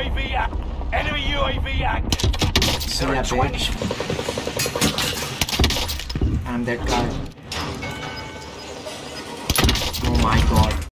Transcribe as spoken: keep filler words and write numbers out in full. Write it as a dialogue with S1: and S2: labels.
S1: A V act. Enemy U A V active.
S2: See that bitch? I'm that guy. Oh my god.